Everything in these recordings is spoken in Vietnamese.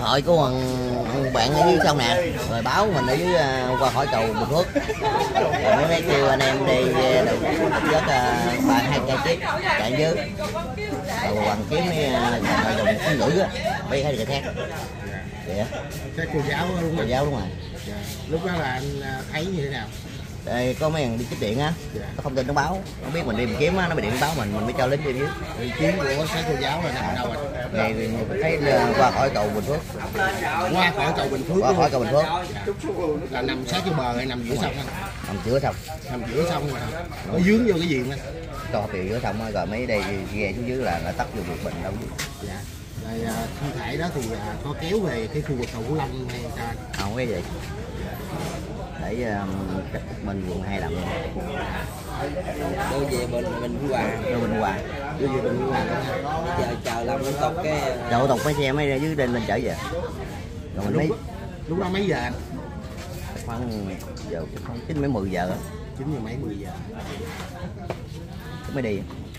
thoại của bạn ở dưới sông nè, rồi báo mình ở dưới qua khỏi cầu Bình Phước, rồi mới mấy kêu anh em đi được rất 2 cây chiếc chạy dưới, rồi bằng kiếm dùng kiếm ngữ á, bây thấy được cái thét. Vậy cái cô giáo đúng không? Cô giáo đúng rồi. Lúc đó là anh thấy như thế nào? Đây có mấy thằng đi chích điện á, nó không tin nó báo, nó biết mình đi tìm kiếm á, nó bị điện báo mình mới cho lính đi dưới. Vị trí của cái cô giáo là nằm đâu rồi? Này thấy qua khỏi cầu Bình Phước. Qua khỏi cầu Bình Phước. Qua khỏi cầu Bình Phước. Là nằm sát cái bờ hay nằm giữa sông anh? Nằm giữa sông. Nằm giữa sông rồi. Nó dướng vô cái gì anh? Cho phiêu giữa sông rồi mấy đây ghe xuống dưới là tắt vô Việt Bình đâu. Dạ. Rồi thi thể đó thì có kéo về cái khu vực cầu Phú Long hay sao anh? Không cái gì. Để mình quận 2 làm đưa về Bình Phú Hòa. đưa Bình Hòa. Đưa về Bình Phú Hòa. Chờ làm thủ tục cái Thủ tục mấy xe mới ra dưới lên chở về. Rồi mình mấy lúc đó mấy giờ anh? khoảng giờ không 9 mấy 10 giờ á. 9 giờ mấy 10 giờ. Mới đi.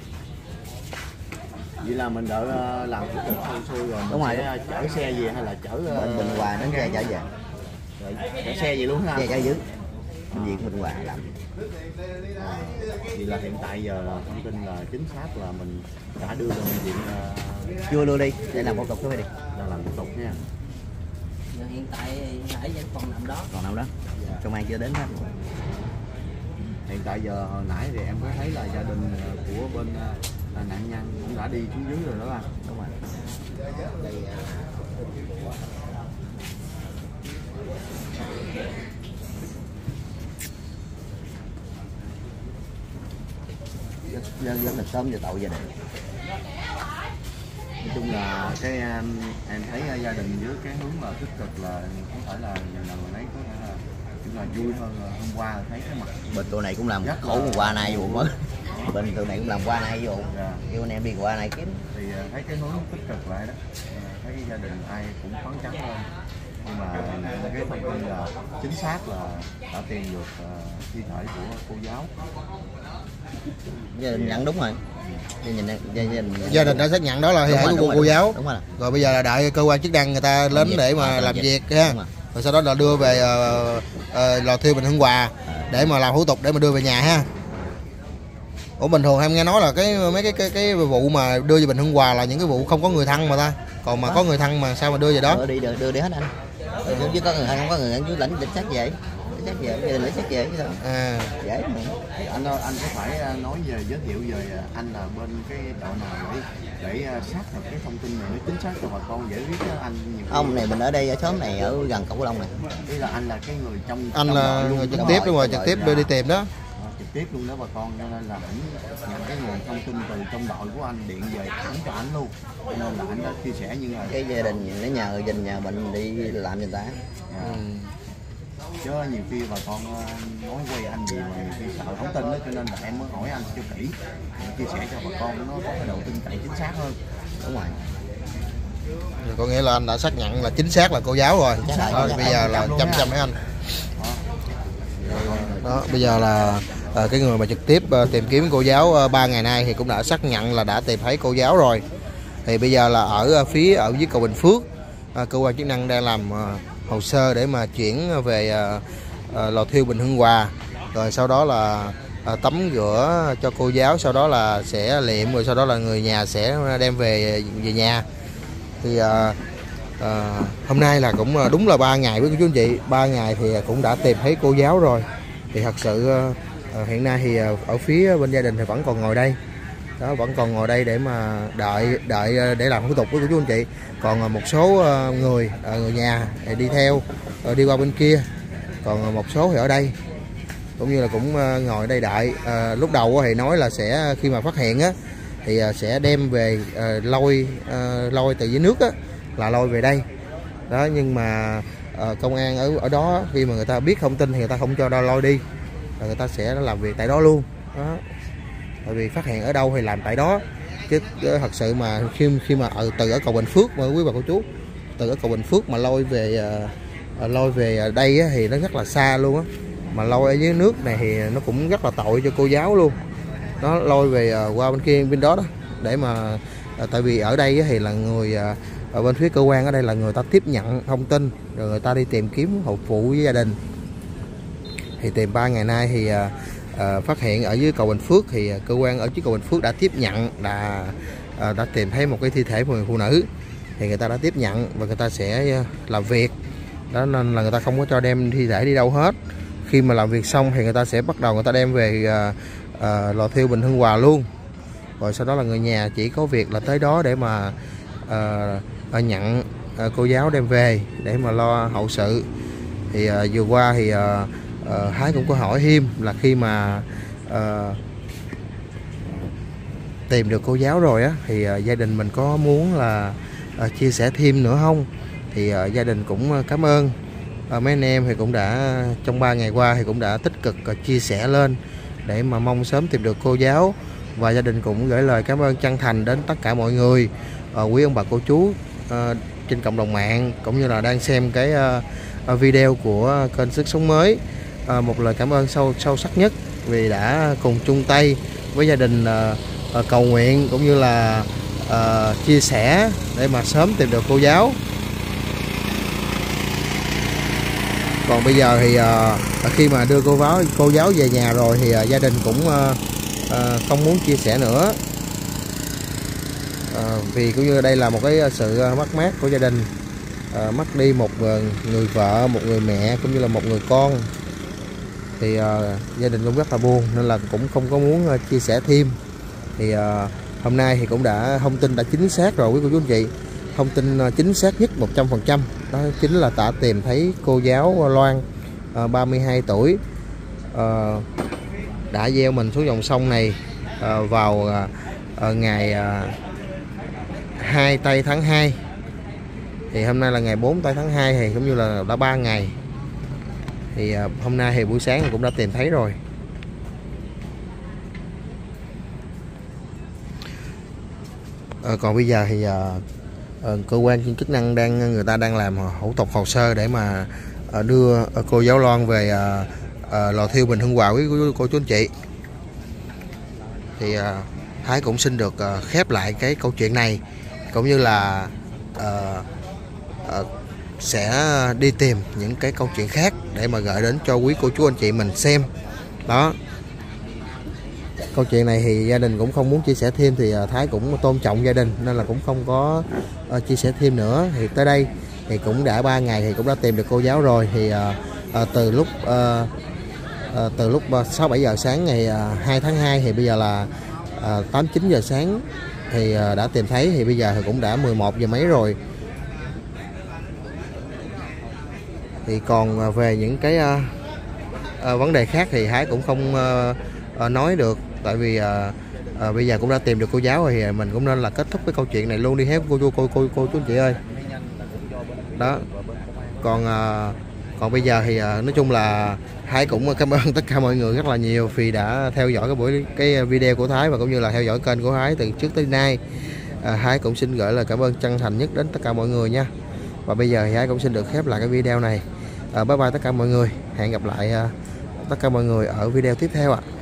Vậy là mình đợi làm thủ tục xong xuôi rồi đúng rồi, chở xe gì hay là chở Bình Hòa đến xe chở về. Rồi, chở xe gì luôn hả? Xe chở dưới. Bệnh viện Bình Hòa làm. Vậy là hiện tại giờ là thông tin là chính xác là mình đã đưa lên bệnh viện Chưa đưa đi, để làm thủ tục thôi đi. đang làm thủ tục nha. hiện tại nãy vẫn còn nằm đó. Còn đâu đó. Công an chưa đến hết. Hiện tại giờ hồi nãy thì em có thấy là gia đình của bên nạn nhân cũng đã đi xuống dưới rồi đó anh. Đúng rồi. Rất là sớm về tội gia đình. Nói chung là cái em thấy gia đình với cái hướng là tích cực là có thể là lần nào lấy có thể là cũng là vui hơn hôm qua thấy cái mặt Bên tụi này cũng làm rất khổ qua nay vụ mới. Bên tụi này cũng làm qua nay vụ. Kêu anh em đi qua nay kiếm. Thì thấy cái hướng tích cực lại đó. Thấy gia đình ai cũng phấn chấn hơn. Nhưng mà cái thông tin là chính xác là đã tìm được thi thể của cô giáo. Gia đình nhận đúng rồi. Gia đình đã xác nhận đó là thi thể của cô giáo. Đúng rồi. Rồi bây giờ là đợi cơ quan chức năng người ta đến để mà làm việc ha. Rồi sau đó là đưa về lò thiêu Bình Hưng Hòa để mà làm thủ tục để mà đưa về nhà ha. Ủa bình thường em nghe nói là mấy cái vụ mà đưa về Bình Hưng Hòa là những cái vụ không có người thân mà ta. Còn mà có người thân mà sao mà đưa về đó? Đưa đi hết anh. Chứ có người thân không có người thân, chứ lãnh định xác về. Xác về, gia đình lấy xác về chứ sao? Dễ mà. Anh có phải nói về giới thiệu về anh là bên cái đội nào để xác thực cái thông tin này nó chính xác cho bà con dễ biết đó anh. Ông này mình ở đây ở xóm này ở gần cầu Phú Long này. Ý là anh là cái người trong anh là người trực tiếp đúng rồi, trực tiếp đi tìm đó. Trực tiếp luôn đó bà con, cho nên là ảnh nhận cái nguồn thông tin từ trong đội của anh điện về ảnh cho anh luôn, cho nên là anh đã chia sẻ như là cái gia đình nó nhờ gia đình nhà mình đi làm cho người ta. Chứ nhiều khi bà con nói quay anh gì mà nhiều khi sợ không tin đó, cho nên là em mới hỏi anh cho kỹ, chia sẻ cho bà con nó có cái độ tin cậy chính xác hơn. Đúng rồi. Có nghĩa là anh đã xác nhận là chính xác là cô giáo rồi. Bây giờ là chăm mấy anh. Đó, bây giờ là cái người mà trực tiếp tìm kiếm cô giáo 3 ngày nay thì cũng đã xác nhận là đã tìm thấy cô giáo rồi. Thì bây giờ là ở phía ở dưới cầu Bình Phước, cơ quan chức năng đang làm hồ sơ để mà chuyển về lò thiêu Bình Hưng Hòa, rồi sau đó là tắm rửa cho cô giáo, sau đó là sẽ liệm, rồi sau đó là người nhà sẽ đem về nhà. Thì hôm nay là cũng đúng là 3 ngày với cô chú anh chị, 3 ngày thì cũng đã tìm thấy cô giáo rồi. Thì thật sự hiện nay thì ở phía bên gia đình thì vẫn còn ngồi đây đó, vẫn còn ngồi đây để mà đợi để làm thủ tục với cô chú anh chị. Còn một số người nhà thì đi theo đi qua bên kia, còn một số thì ở đây cũng như là cũng ngồi đây đợi. Lúc đầu thì nói là sẽ khi mà phát hiện á thì sẽ đem về lôi từ dưới nước á, là lôi về đây đó, nhưng mà công an ở đó khi mà người ta biết thông tin thì người ta không cho lôi đi, rồi người ta sẽ làm việc tại đó luôn đó. Tại vì phát hiện ở đâu thì làm tại đó, chứ thật sự mà khi mà từ ở cầu Bình Phước mà quý bà cô chú, từ ở cầu Bình Phước mà lôi về đây á, thì nó rất là xa luôn á, mà lôi ở dưới nước này thì nó cũng rất là tội cho cô giáo luôn. Nó lôi về qua bên kia bên đó đó để mà Tại vì ở đây thì là người ở bên phía cơ quan ở đây là người ta tiếp nhận thông tin rồi người ta đi tìm kiếm hộp phụ với gia đình. Thì tìm 3 ngày nay thì phát hiện ở dưới cầu Bình Phước, thì cơ quan ở dưới cầu Bình Phước đã tiếp nhận, đã tìm thấy một cái thi thể của người phụ nữ, thì người ta đã tiếp nhận và người ta sẽ làm việc đó, nên là người ta không có cho đem thi thể đi đâu hết. Khi mà làm việc xong thì người ta sẽ bắt đầu người ta đem về lò thiêu Bình Hưng Hòa luôn, rồi sau đó là người nhà chỉ có việc là tới đó để mà nhận cô giáo đem về để mà lo hậu sự. Thì vừa qua thì Thái cũng có hỏi thêm là khi mà tìm được cô giáo rồi á thì gia đình mình có muốn là chia sẻ thêm nữa không. Thì gia đình cũng cảm ơn mấy anh em, thì cũng đã trong 3 ngày qua thì cũng đã tích cực chia sẻ lên để mà mong sớm tìm được cô giáo. Và gia đình cũng gửi lời cảm ơn chân thành đến tất cả mọi người, quý ông bà cô chú trên cộng đồng mạng cũng như là đang xem cái video của kênh Sức Sống Mới. Một lời cảm ơn sâu sắc nhất vì đã cùng chung tay với gia đình cầu nguyện cũng như là chia sẻ để mà sớm tìm được cô giáo. Còn bây giờ thì khi mà đưa cô giáo về nhà rồi thì gia đình cũng không muốn chia sẻ nữa, vì cũng như đây là một cái sự mất mát của gia đình, mất đi một người vợ, một người mẹ cũng như là một người con. Thì gia đình cũng rất là buồn nên là cũng không có muốn chia sẻ thêm. Thì hôm nay thì cũng đã thông tin đã chính xác rồi quý cô chú anh chị, thông tin chính xác nhất 100%, đó chính là đã tìm thấy cô giáo Loan 32 tuổi đã gieo mình xuống dòng sông này vào ngày 2 tây tháng 2. Thì hôm nay là ngày 4 tây tháng 2 thì cũng như là đã 3 ngày. Thì hôm nay thì buổi sáng cũng đã tìm thấy rồi. Còn bây giờ thì cơ quan chức năng người ta đang làm thủ tục hồ sơ để mà đưa cô giáo Loan về lò thiêu Bình Hưng Hòa với cô chú anh chị. Thì Thái cũng xin được khép lại cái câu chuyện này, cũng như là sẽ đi tìm những cái câu chuyện khác để mà gửi đến cho quý cô chú anh chị mình xem. Đó, câu chuyện này thì gia đình cũng không muốn chia sẻ thêm, thì Thái cũng tôn trọng gia đình nên là cũng không có chia sẻ thêm nữa. Thì tới đây thì cũng đã 3 ngày thì cũng đã tìm được cô giáo rồi. Thì từ lúc 6-7 giờ sáng ngày 2 tháng 2 thì bây giờ là 8-9 giờ sáng thì đã tìm thấy. Thì bây giờ thì cũng đã 11 giờ mấy rồi. Thì còn về những cái vấn đề khác thì Thái cũng không nói được, tại vì bây giờ cũng đã tìm được cô giáo rồi thì mình cũng nên là kết thúc cái câu chuyện này luôn đi hết cô chú anh chị ơi. Đó, còn bây giờ thì nói chung là Thái cũng cảm ơn tất cả mọi người rất là nhiều vì đã theo dõi cái video của Thái và cũng như là theo dõi kênh của Thái từ trước tới nay. Thái cũng xin gửi lời cảm ơn chân thành nhất đến tất cả mọi người nha. Và bây giờ thì Thái cũng xin được khép lại cái video này. Bye bye tất cả mọi người, hẹn gặp lại tất cả mọi người ở video tiếp theo ạ.